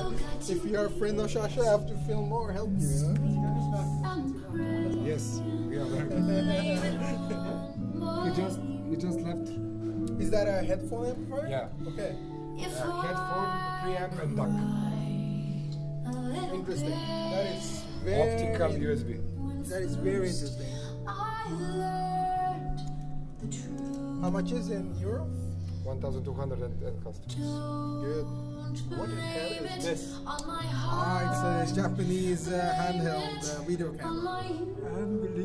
if you're a friend of Shasha, I have to film more, help you, you know? Yes, we are there. You just left. Is that a headphone amplifier? Yeah. Okay. Headphone, preamp, and duck. Interesting. That is very Optical USB. That is very interesting. How much is in euro? 1,200 and customs. Good. What the hell is this? Ah, it's a Japanese handheld video camera. Unbelievable.